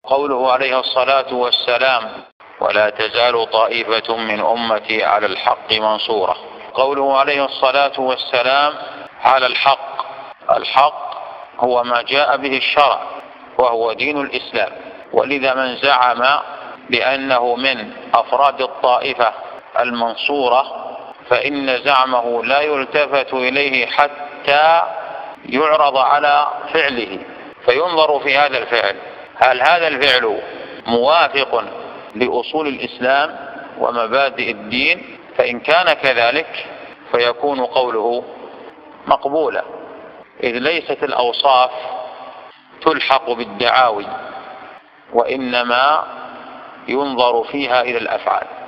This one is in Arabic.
قوله عليه الصلاة والسلام: ولا تزال طائفة من أمتي على الحق منصورة. قوله عليه الصلاة والسلام على الحق، الحق هو ما جاء به الشرع وهو دين الإسلام. ولذا من زعم بأنه من أفراد الطائفة المنصورة فإن زعمه لا يلتفت إليه حتى يعرض على فعله، فينظر في هذا الفعل هل هذا الفعل موافق لأصول الإسلام ومبادئ الدين، فإن كان كذلك فيكون قوله مقبولا، إذ ليست الأوصاف تلحق بالدعاوي وإنما ينظر فيها إلى الأفعال.